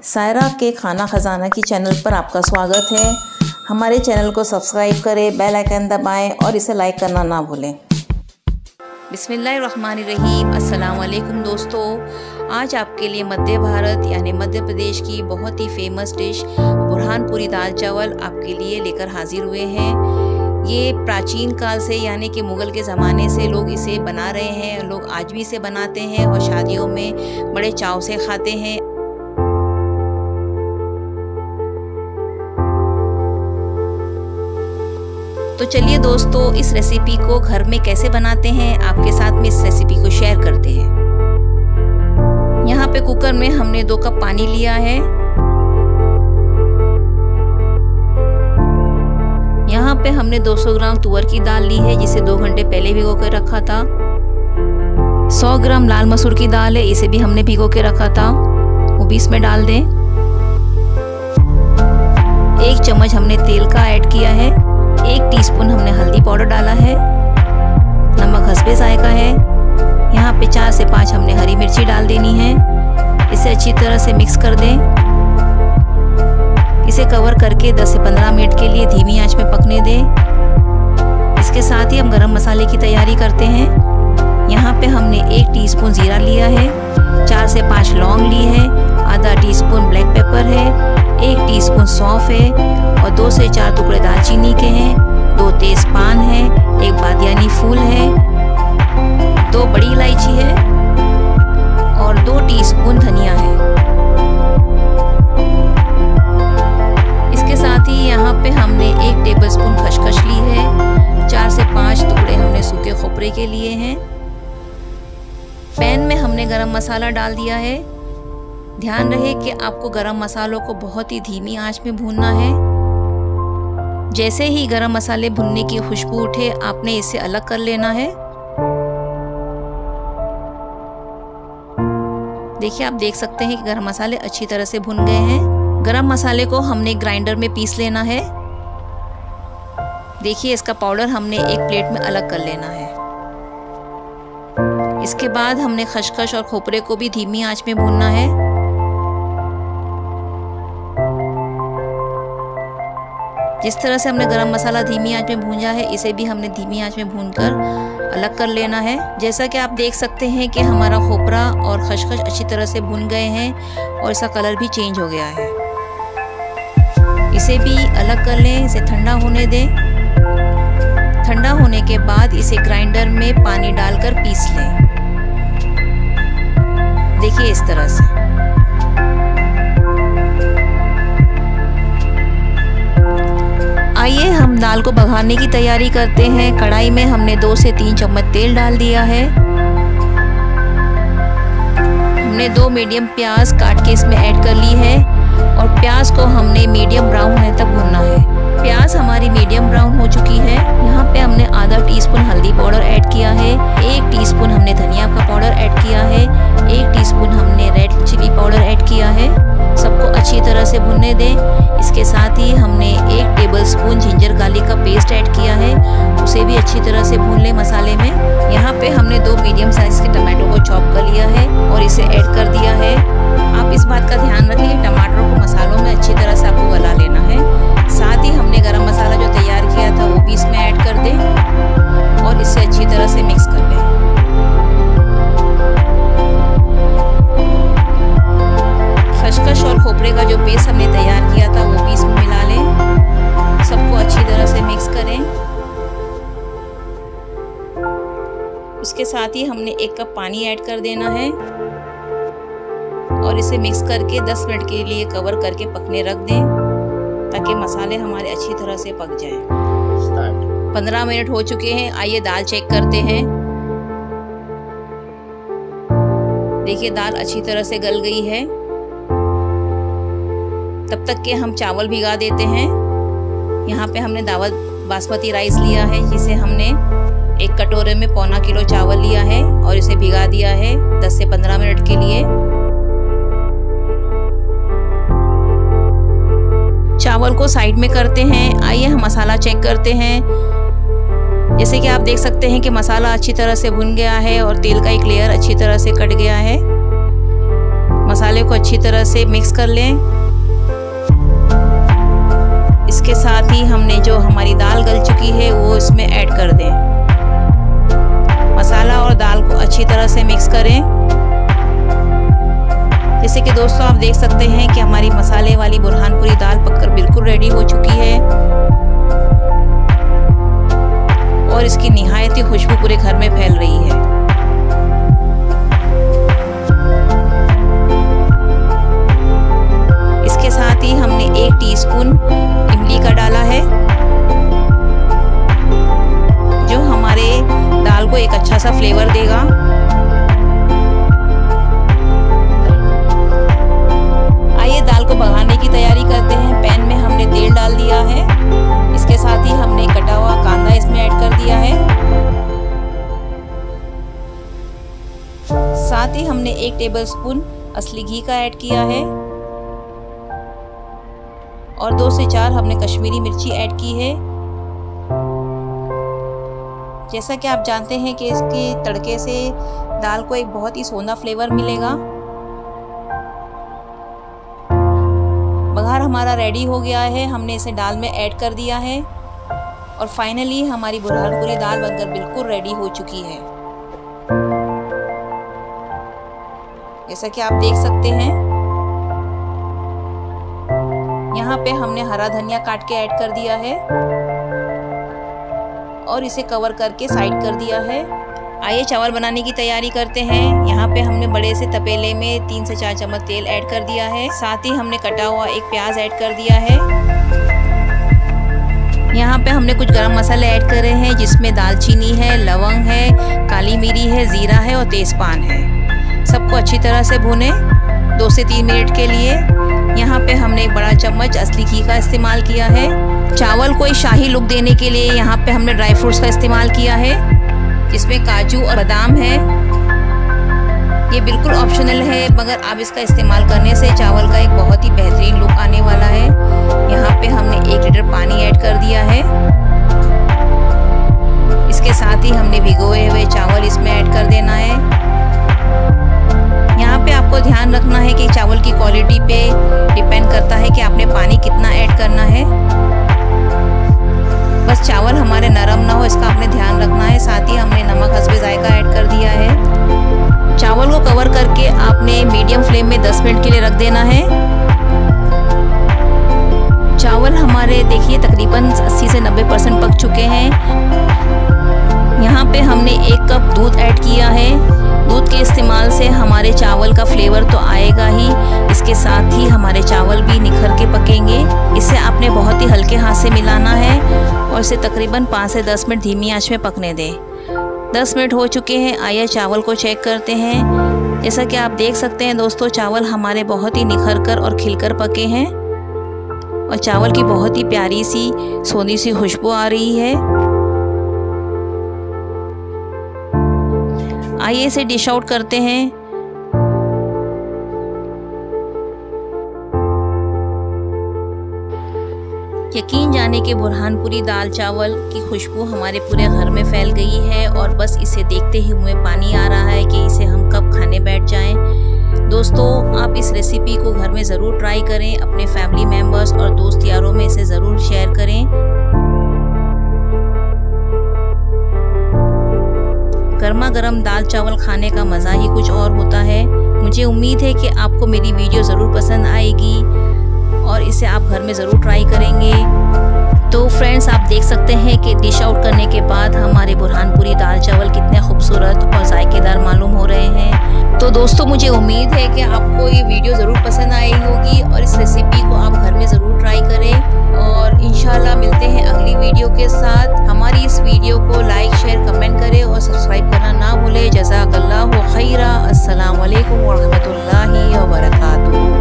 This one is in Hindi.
सायरा के खाना खजाना की चैनल पर आपका स्वागत है। हमारे चैनल को सब्सक्राइब करें, बेल आइकन दबाएं और इसे लाइक करना ना भूलें। बिस्मिल्लाहिर्रहमानिर्रहीम। अस्सलाम वालेकुम दोस्तों, आज आपके लिए मध्य भारत यानी मध्य प्रदेश की बहुत ही फेमस डिश बुरहानपुरी दाल चावल आपके लिए लेकर हाजिर हुए हैं। ये प्राचीन काल से यानी कि मुग़ल के ज़माने से लोग इसे बना रहे हैं। लोग आज भी इसे बनाते हैं और शादियों में बड़े चाव से खाते हैं। तो चलिए दोस्तों, इस रेसिपी को घर में कैसे बनाते हैं आपके साथ में इस रेसिपी को शेयर करते हैं। यहाँ पे कुकर में हमने 2 कप पानी लिया है। यहाँ पे हमने 200 ग्राम तुअर की दाल ली है, जिसे 2 घंटे पहले भिगो के रखा था। 100 ग्राम लाल मसूर की दाल है, इसे भी हमने भिगो के रखा था, वो भी इसमें डाल दें। 1 चम्मच हमने तेल का ऐड किया है। 1 टीस्पून हमने हल्दी पाउडर डाला है। नमक हस्बे जायका है। यहाँ पे 4 से 5 हमने हरी मिर्ची डाल देनी है। इसे अच्छी तरह से मिक्स कर दें। इसे कवर करके 10 से 15 मिनट के लिए धीमी आंच में पकने दें। इसके साथ ही हम गरम मसाले की तैयारी करते हैं। यहाँ पे हमने 1 टीस्पून जीरा लिया है, 4 से 5 लौंग ली है, आधा टीस्पून ब्लैक पेपर है, 1 टीस्पून सौंफ है और 2 से 4 टुकड़े दालचीनी के हैं, 2 तेजपान है, 1 बादियानी फूल है, 2 बड़ी इलायची है और 2 टीस्पून धनिया है। इसके साथ ही यहाँ पे हमने 1 टेबलस्पून खसखस ली है, 4 से 5 टुकड़े हमने सूखे खोपरे के लिए हैं। पैन में हमने गरम मसाला डाल दिया है। ध्यान रहे कि आपको गरम मसालों को बहुत ही धीमी आंच में भूनना है। जैसे ही गरम मसाले भुनने की खुशबू उठे, आपने इसे अलग कर लेना है। देखिए, आप देख सकते हैं कि गरम मसाले अच्छी तरह से भुन गए हैं। गरम मसाले को हमने ग्राइंडर में पीस लेना है। देखिए, इसका पाउडर हमने एक प्लेट में अलग कर लेना है। इसके बाद हमने खसखस और खोपरे को भी धीमी आंच में भूनना है। जिस तरह से हमने गरम मसाला धीमी आंच में भूंजा है, इसे भी हमने धीमी आंच में भूनकर अलग कर लेना है। जैसा कि आप देख सकते हैं कि हमारा खोपरा और खसखस अच्छी तरह से भुन गए हैं और इसका कलर भी चेंज हो गया है। इसे भी अलग कर लें, इसे ठंडा होने दें। ठंडा होने के बाद इसे ग्राइंडर में पानी डालकर पीस लें। देखिए, इस तरह से। आइए हम दाल को बघारने की तैयारी करते हैं। कढ़ाई में हमने 2 से 3 चम्मच तेल डाल दिया है। हमने 2 मीडियम प्याज काट के इसमें ऐड कर ली है और प्याज को हमने मीडियम ब्राउन होने तक भूनना है। प्याज हमारी मीडियम ब्राउन हो चुकी है। यहाँ पे हमने आधा टीस्पून हल्दी पाउडर ऐड किया है, 1 टीस्पून हमने धनिया का पाउडर ऐड किया है, 1 टीस्पून हमने रेड चिली पाउडर ऐड किया है। सबको अच्छी तरह से भुनने दें। इसके साथ ही हमने 1 टेबलस्पून जिंजर गार्लिक का पेस्ट ऐड किया है, उसे भी अच्छी तरह से भून लें मसाले में। यहाँ पे हमने 2 मीडियम साइज के टमाटो को चॉप कर लिया है और इसे ऐड कर दिया है। आप इस बात का ध्यान रखें कि टमाटर को मसालों में अच्छी तरह से आपको गला लेना है। साथ ही हमने गरम मसाला जो तैयार किया था वो भी इसमें ऐड कर दें और इसे अच्छी तरह से मिक्स कर लें। खसखस और खोपरे का जो पेस्ट हमने तैयार किया था वो भी इसमें मिला लें। सबको अच्छी तरह से मिक्स करें। उसके साथ ही हमने 1 कप पानी ऐड कर देना है और इसे मिक्स करके 10 मिनट के लिए कवर करके पकने रख दें ताकि मसाले हमारे अच्छी तरह से पक जाएं। 15 मिनट हो चुके हैं। आइए दाल चेक करते हैं। देखिए, दाल अच्छी तरह से गल गई है। तब तक के हम चावल भिगा देते हैं। यहाँ पे हमने दावत बासमती राइस लिया है, जिसे हमने 1 कटोरे में 1.25 किलो चावल लिया है और इसे भिगा दिया है 10 से 15 मिनट के लिए। चावल को साइड में करते हैं। आइए हम मसाला चेक करते हैं। जैसे कि आप देख सकते हैं कि मसाला अच्छी तरह से भुन गया है और तेल का एक लेयर अच्छी तरह से कट गया है। मसाले को अच्छी तरह से मिक्स कर लें। इसके साथ ही हमने जो हमारी दाल गल चुकी है वो इसमें ऐड कर दें। मसाला और दाल को अच्छी तरह से मिक्स करें। जैसे कि दोस्तों आप देख सकते हैं कि हमारी मसाले वाली बुरहानपुरी दाल पककर बिल्कुल रेडी हो चुकी है और इसकी निहायत ही खुशबू पूरे घर में फैल रही है। इसके साथ ही हमने 1 टीस्पून इमली का डाला है जो हमारे दाल को एक अच्छा सा फ्लेवर देगा। आइए दाल को पकाने की तैयारी करते हैं। पैन में हमने तेल डाल दिया है। इसके साथ ही हमने कटा हुआ कांदा इसमें ऐड कर दिया है। साथ ही हमने 1 टेबलस्पून असली घी का ऐड किया है और 2 से 4 हमने कश्मीरी मिर्ची ऐड की है। जैसा कि आप जानते हैं कि इसके तड़के से दाल को एक बहुत ही सोंधा फ्लेवर मिलेगा। बघार हमारा रेडी हो गया है। हमने इसे दाल में ऐड कर दिया है और फाइनली हमारी बुरहानपुरी दाल बनकर बिल्कुल रेडी हो चुकी है। जैसा कि आप देख सकते हैं यहाँ पे हमने हरा धनिया काट के ऐड कर दिया है और इसे कवर करके साइड कर दिया है। आइए चावल बनाने की तैयारी करते हैं। यहाँ पे हमने बड़े से तपेले में 3 से 4 चम्मच तेल ऐड कर दिया है। साथ ही हमने कटा हुआ 1 प्याज ऐड कर दिया है। यहाँ पे हमने कुछ गरम मसाले ऐड करे हैं जिसमें दालचीनी है, लवंग है, काली मिरी है, जीरा है और तेजपान है। सबको अच्छी तरह से भूने 2 से 3 मिनट के लिए। यहाँ पे हमने 1 बड़ा चम्मच असली घी का इस्तेमाल किया है। चावल को एक शाही लुक देने के लिए यहाँ पे हमने ड्राई फ्रूट्स का इस्तेमाल किया है जिसमें काजू और बादाम है। ये बिल्कुल ऑप्शनल है मगर आप इसका इस्तेमाल करने से चावल का एक बहुत ही बेहतरीन लुक आने वाला है। यहाँ पे हमने 1 लीटर पानी ऐड कर दिया है। इसके साथ ही हमने भिगोए हुए चावल इसमें ऐड कर देना है। यहाँ पे आपको ध्यान रखना है कि चावल की क्वालिटी पे डिपेंड करता है कि आपने पानी कितना ऐड करना है। बस चावल हमारे नरम ना हो इसका आपने ध्यान रखना है। साथ ही हमने नमक हस्बे जायका ऐड कर दिया है। चावल को कवर करके आपने मीडियम फ्लेम में 10 मिनट के लिए रख देना है। चावल हमारे देखिए तकरीबन 80 से 90% पक चुके हैं। यहाँ पे हमने 1 कप दूध ऐड किया है। दूध के इस्तेमाल से हमारे चावल का फ्लेवर तो आएगा ही, इसके साथ ही हमारे चावल भी निखर के पकेंगे। इसे आपने बहुत ही हल्के हाथ से मिलाना है और इसे तकरीबन 5 से 10 मिनट धीमी आंच में पकने दें। 10 मिनट हो चुके हैं। आइए चावल को चेक करते हैं। जैसा कि आप देख सकते हैं दोस्तों चावल हमारे बहुत ही निखर कर और खिलकर पके हैं और चावल की बहुत ही प्यारी सी सोनी सी खुशबू आ रही है। आइए इसे डिश आउट करते हैं। यकीन जाने के बुरहानपुरी दाल चावल की खुशबू हमारे पूरे घर में फैल गई है और बस इसे देखते ही मुंह में पानी आ रहा है कि इसे हम कब खाने बैठ जाएं। दोस्तों आप इस रेसिपी को घर में ज़रूर ट्राई करें। अपने फैमिली मेम्बर्स और दोस्त यारों में इसे ज़रूर शेयर करें। गर्मा गर्म दाल चावल खाने का मज़ा ही कुछ और होता है। मुझे उम्मीद है कि आपको मेरी वीडियो ज़रूर पसंद आएगी और इसे आप घर में ज़रूर ट्राई करेंगे। तो फ्रेंड्स आप देख सकते हैं कि डिश आउट करने के बाद हमारे बुरहानपुरी दाल चावल कितने खूबसूरत और जायकेदार मालूम हो रहे हैं। तो दोस्तों मुझे उम्मीद है कि आपको ये वीडियो ज़रूर पसंद आई होगी और इस रेसिपी को आप घर में ज़रूर ट्राई करें और इंशाल्लाह मिलते हैं अगली वीडियो के साथ। हमारी इस वीडियो को लाइक शेयर कमेंट करें और सब्सक्राइब करना ना भूलें। जज़ाकल्लाहु खैरा। अस्सलामु अलैकुम व रहमतुल्लाहि व बरकातुहू।